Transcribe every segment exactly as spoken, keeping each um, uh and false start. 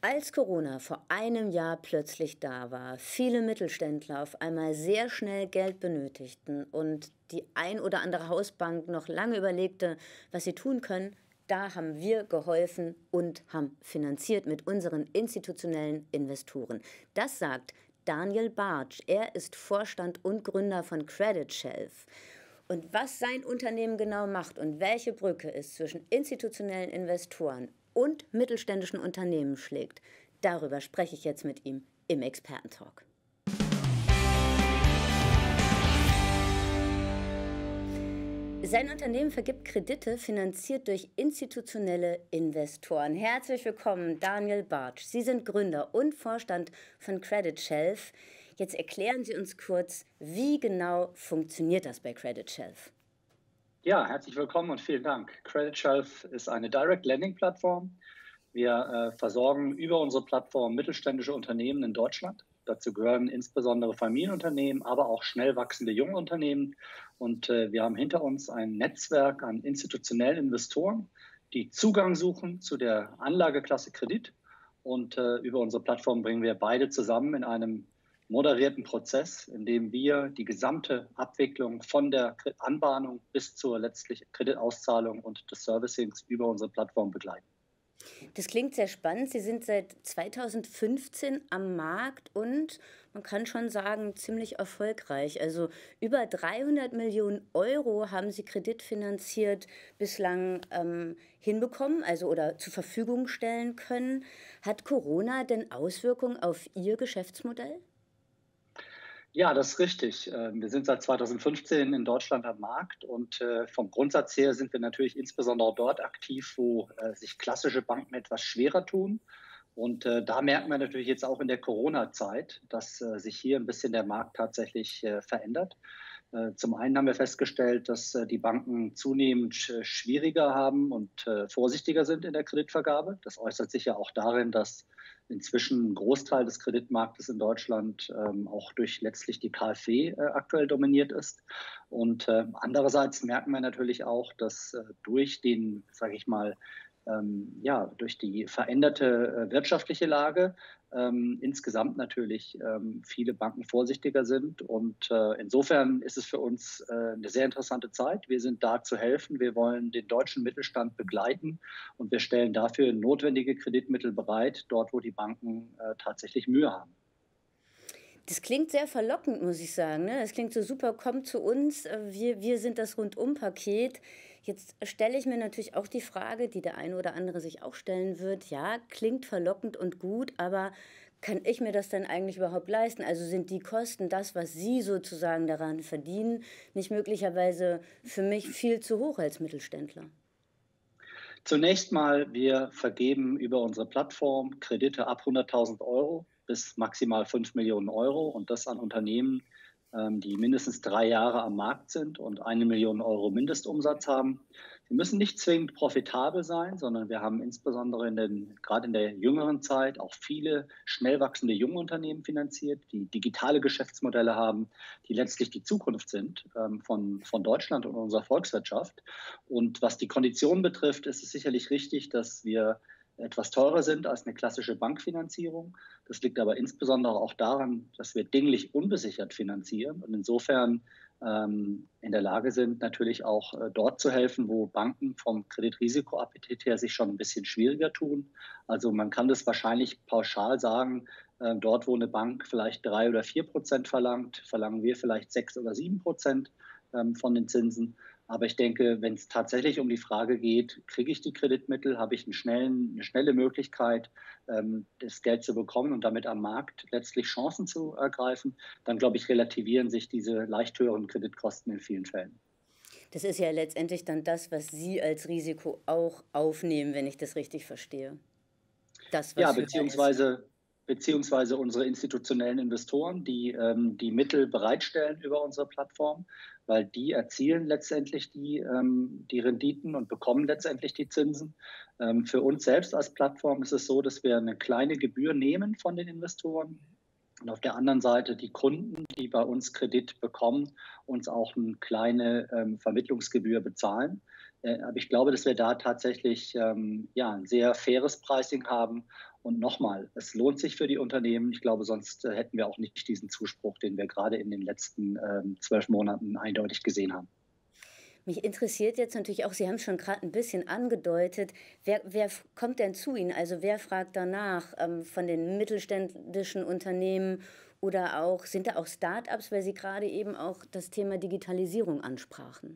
Als Corona vor einem Jahr plötzlich da war, viele Mittelständler auf einmal sehr schnell Geld benötigten und die ein oder andere Hausbank noch lange überlegte, was sie tun können, da haben wir geholfen und haben finanziert mit unseren institutionellen Investoren. Das sagt Daniel Bartsch. Er ist Vorstand und Gründer von Credit Shelf. Und was sein Unternehmen genau macht und welche Brücke es zwischen institutionellen Investoren und mittelständischen Unternehmen schlägt, darüber spreche ich jetzt mit ihm im Expertentalk. Sein Unternehmen vergibt Kredite, finanziert durch institutionelle Investoren. Herzlich willkommen, Daniel Bartsch. Sie sind Gründer und Vorstand von Credit Shelf. Jetzt erklären Sie uns kurz, wie genau funktioniert das bei Credit Shelf? Ja, herzlich willkommen und vielen Dank. Credit Shelf ist eine Direct Lending Plattform. Wir äh, versorgen über unsere Plattform mittelständische Unternehmen in Deutschland. Dazu gehören insbesondere Familienunternehmen, aber auch schnell wachsende junge Unternehmen. Und äh, wir haben hinter uns ein Netzwerk an institutionellen Investoren, die Zugang suchen zu der Anlageklasse Kredit. Und äh, über unsere Plattform bringen wir beide zusammen in einem moderierten Prozess, in dem wir die gesamte Abwicklung von der Anbahnung bis zur letztlichen Kreditauszahlung und des Servicings über unsere Plattform begleiten. Das klingt sehr spannend. Sie sind seit zweitausendfünfzehn am Markt und man kann schon sagen, ziemlich erfolgreich. Also über dreihundert Millionen Euro haben Sie kreditfinanziert bislang ähm, hinbekommen, also oder zur Verfügung stellen können. Hat Corona denn Auswirkungen auf Ihr Geschäftsmodell? Ja, das ist richtig. Ähm, Wir sind seit zweitausendfünfzehn in Deutschland am Markt und äh, vom Grundsatz her sind wir natürlich insbesondere dort aktiv, wo äh, sich klassische Banken etwas schwerer tun. Und äh, da merken wir natürlich jetzt auch in der Corona-Zeit, dass äh, sich hier ein bisschen der Markt tatsächlich äh, verändert. Äh, zum einen haben wir festgestellt, dass äh, die Banken zunehmend sch schwieriger haben und äh, vorsichtiger sind in der Kreditvergabe. Das äußert sich ja auch darin, dass inzwischen ein Großteil des Kreditmarktes in Deutschland ähm, auch durch letztlich die KfW äh, aktuell dominiert ist. Und äh, andererseits merken wir natürlich auch, dass äh, durch den, sage ich mal, ähm, ja, durch die veränderte äh, wirtschaftliche Lage ähm, insgesamt natürlich ähm, viele Banken vorsichtiger sind. Und äh, insofern ist es für uns äh, eine sehr interessante Zeit. Wir sind da zu helfen. Wir wollen den deutschen Mittelstand begleiten und wir stellen dafür notwendige Kreditmittel bereit, dort wo die Banken äh, tatsächlich Mühe haben. Das klingt sehr verlockend, muss ich sagen, ne? Das klingt so super: „Kommt zu uns, äh, wir wir sind das Rundum-Paket.“ Jetzt stelle ich mir natürlich auch die Frage, die der eine oder andere sich auch stellen wird: „Ja, klingt verlockend und gut, aber kann ich mir das denn eigentlich überhaupt leisten? Also, sind die Kosten, das, was Sie sozusagen daran verdienen, nicht möglicherweise für mich viel zu hoch als Mittelständler?“ Zunächst mal, wir vergeben über unsere Plattform Kredite ab hunderttausend Euro bis maximal fünf Millionen Euro und das an Unternehmen, ähm, die mindestens drei Jahre am Markt sind und eine Million Euro Mindestumsatz haben. Sie müssen nicht zwingend profitabel sein, sondern wir haben insbesondere in den, gerade in der jüngeren Zeit auch viele schnell wachsende junge Unternehmen finanziert, die digitale Geschäftsmodelle haben, die letztlich die Zukunft sind ähm, von, von Deutschland und unserer Volkswirtschaft. Und was die Konditionen betrifft, ist es sicherlich richtig, dass wir etwas teurer sind als eine klassische Bankfinanzierung. Das liegt aber insbesondere auch daran, dass wir dinglich unbesichert finanzieren und insofern ähm, in der Lage sind, natürlich auch äh, dort zu helfen, wo Banken vom Kreditrisikoappetit her sich schon ein bisschen schwieriger tun. Also man kann das wahrscheinlich pauschal sagen, äh, dort, wo eine Bank vielleicht drei oder vier Prozent verlangt, verlangen wir vielleicht sechs oder sieben Prozent ähm, von den Zinsen. Aber ich denke, wenn es tatsächlich um die Frage geht, kriege ich die Kreditmittel, habe ich einen schnellen, eine schnelle Möglichkeit, ähm, das Geld zu bekommen und damit am Markt letztlich Chancen zu ergreifen, dann glaube ich, relativieren sich diese leicht höheren Kreditkosten in vielen Fällen. Das ist ja letztendlich dann das, was Sie als Risiko auch aufnehmen, wenn ich das richtig verstehe. Das, Ja, was höher ist. beziehungsweise beziehungsweise unsere institutionellen Investoren, die ähm, die Mittel bereitstellen über unsere Plattform, weil die erzielen letztendlich die ähm, die Renditen und bekommen letztendlich die Zinsen. Ähm, für uns selbst als Plattform ist es so, dass wir eine kleine Gebühr nehmen von den Investoren und auf der anderen Seite die Kunden, die bei uns Kredit bekommen, uns auch eine kleine ähm, Vermittlungsgebühr bezahlen. Äh, aber ich glaube, dass wir da tatsächlich ähm, ja, ein sehr faires Pricing haben Und nochmal, es lohnt sich für die Unternehmen. Ich glaube, sonst äh, hätten wir auch nicht diesen Zuspruch, den wir gerade in den letzten ähm, zwölf Monaten eindeutig gesehen haben. Mich interessiert jetzt natürlich auch, Sie haben schon gerade ein bisschen angedeutet, wer wer f kommt denn zu Ihnen? Also, wer fragt danach, ähm, von den mittelständischen Unternehmen oder auch sind da auch Start-ups, weil Sie gerade eben auch das Thema Digitalisierung ansprachen?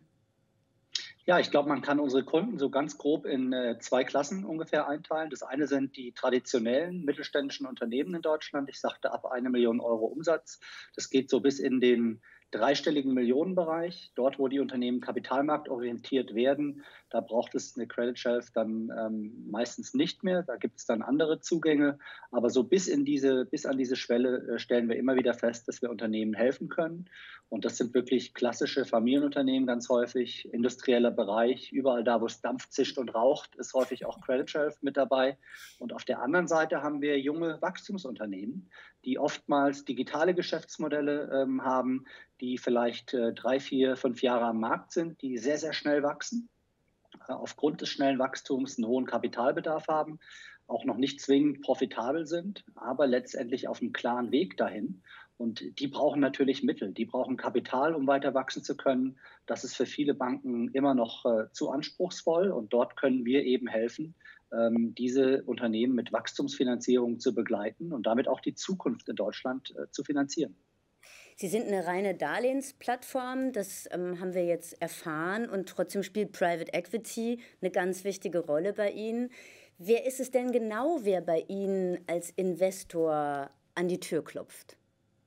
Ja, ich glaube, man kann unsere Kunden so ganz grob in äh, zwei Klassen ungefähr einteilen. Das eine sind die traditionellen mittelständischen Unternehmen in Deutschland. Ich sagte ab eine Million Euro Umsatz. Das geht so bis in den dreistelligen Millionenbereich. Dort, wo die Unternehmen kapitalmarktorientiert werden, da braucht es eine Credit Shelf dann ähm, meistens nicht mehr. Da gibt es dann andere Zugänge. Aber so bis in diese, bis an diese Schwelle äh, stellen wir immer wieder fest, dass wir Unternehmen helfen können. Und das sind wirklich klassische Familienunternehmen ganz häufig, industrieller Bereich. Überall da, wo es dampft, zischt und raucht, ist häufig auch Credit Shelf mit dabei. Und auf der anderen Seite haben wir junge Wachstumsunternehmen, die oftmals digitale Geschäftsmodelle ähm, haben, die vielleicht äh, drei, vier, fünf Jahre am Markt sind, die sehr, sehr schnell wachsen, äh, aufgrund des schnellen Wachstums einen hohen Kapitalbedarf haben, auch noch nicht zwingend profitabel sind, aber letztendlich auf einem klaren Weg dahin. Und die brauchen natürlich Mittel, die brauchen Kapital, um weiter wachsen zu können. Das ist für viele Banken immer noch äh, zu anspruchsvoll und dort können wir eben helfen, ähm, diese Unternehmen mit Wachstumsfinanzierung zu begleiten und damit auch die Zukunft in Deutschland äh, zu finanzieren. Sie sind eine reine Darlehensplattform, das, ähm, haben wir jetzt erfahren und trotzdem spielt Private Equity eine ganz wichtige Rolle bei Ihnen. Wer ist es denn genau, wer bei Ihnen als Investor an die Tür klopft?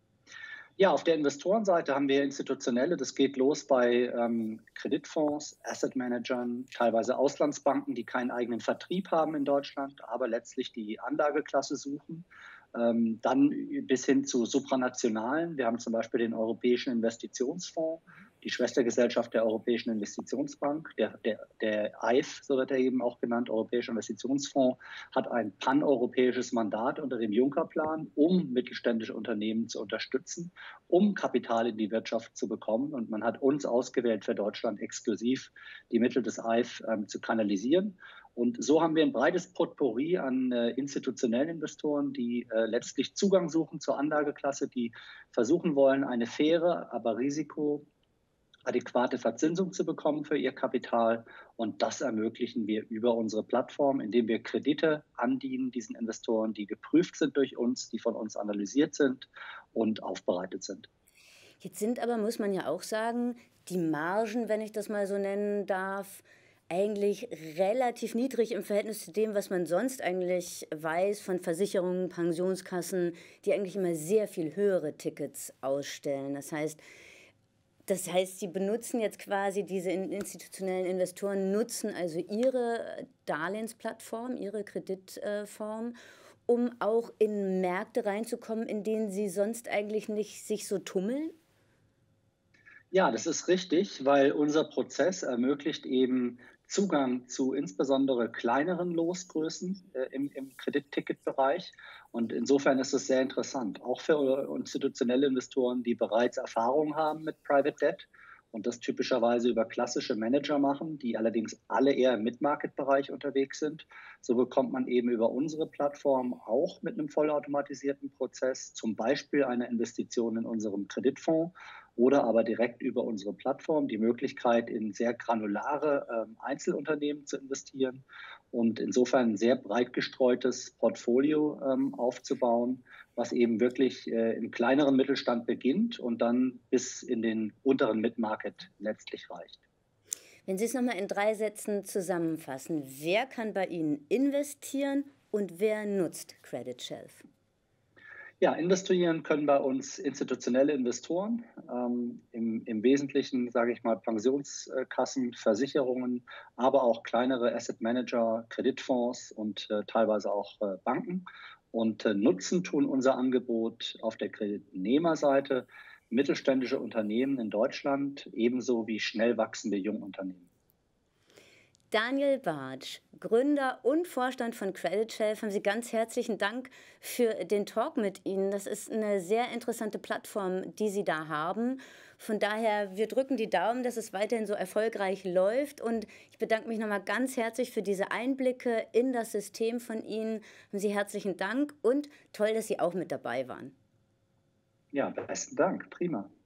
Ja, auf der Investorenseite haben wir institutionelle, das geht los bei ähm, Kreditfonds, Asset Managern, teilweise Auslandsbanken, die keinen eigenen Vertrieb haben in Deutschland, aber letztlich die Anlageklasse suchen. Ähm, dann bis hin zu supranationalen. Wir haben zum Beispiel den Europäischen Investitionsfonds, die Schwestergesellschaft der Europäischen Investitionsbank, der, der, der E I F, so wird er eben auch genannt, Europäischer Investitionsfonds, hat ein paneuropäisches Mandat unter dem Juncker-Plan, um mittelständische Unternehmen zu unterstützen, um Kapital in die Wirtschaft zu bekommen. Und man hat uns ausgewählt für Deutschland exklusiv die Mittel des E I F ähm, zu kanalisieren. Und so haben wir ein breites Potpourri an äh, institutionellen Investoren, die äh, letztlich Zugang suchen zur Anlageklasse, die versuchen wollen, eine faire, aber risikoadäquate Verzinsung zu bekommen für ihr Kapital. Und das ermöglichen wir über unsere Plattform, indem wir Kredite andienen diesen Investoren, die geprüft sind durch uns, die von uns analysiert sind und aufbereitet sind. Jetzt sind aber, muss man ja auch sagen, die Margen, wenn ich das mal so nennen darf, eigentlich relativ niedrig im Verhältnis zu dem, was man sonst eigentlich weiß von Versicherungen, Pensionskassen, die eigentlich immer sehr viel höhere Tickets ausstellen. Das heißt das heißt, Sie benutzen jetzt quasi diese in institutionellen Investoren nutzen also Ihre Darlehensplattform, Ihre Kreditform, um auch in Märkte reinzukommen, in denen Sie sonst eigentlich nicht sich so tummeln? Ja, das ist richtig, weil unser Prozess ermöglicht eben Zugang zu insbesondere kleineren Losgrößen äh, im, im Kreditticketbereich. Und insofern ist es sehr interessant, auch für institutionelle Investoren, die bereits Erfahrung haben mit Private Debt und das typischerweise über klassische Manager machen, die allerdings alle eher im Mid-Market-Bereich unterwegs sind. So bekommt man eben über unsere Plattform auch mit einem vollautomatisierten Prozess, zum Beispiel eine Investition in unserem Kreditfonds oder aber direkt über unsere Plattform die Möglichkeit, in sehr granulare ähm, Einzelunternehmen zu investieren und insofern ein sehr breit gestreutes Portfolio ähm, aufzubauen, was eben wirklich äh, im kleineren Mittelstand beginnt und dann bis in den unteren Mid-Market letztlich reicht. Wenn Sie es noch mal in drei Sätzen zusammenfassen, wer kann bei Ihnen investieren und wer nutzt Credit Shelf? Ja, investieren können bei uns institutionelle Investoren, ähm, im, im Wesentlichen, sage ich mal, Pensionskassen, Versicherungen, aber auch kleinere Asset Manager, Kreditfonds und äh, teilweise auch äh, Banken. Und äh, nutzen tun unser Angebot auf der Kreditnehmerseite mittelständische Unternehmen in Deutschland, ebenso wie schnell wachsende Jungunternehmen. Daniel Bartsch, Gründer und Vorstand von Credit Shelf, haben Sie ganz herzlichen Dank für den Talk mit Ihnen. Das ist eine sehr interessante Plattform, die Sie da haben. Von daher, wir drücken die Daumen, dass es weiterhin so erfolgreich läuft. Und ich bedanke mich nochmal ganz herzlich für diese Einblicke in das System von Ihnen. Haben Sie herzlichen Dank und toll, dass Sie auch mit dabei waren. Ja, besten Dank. Prima.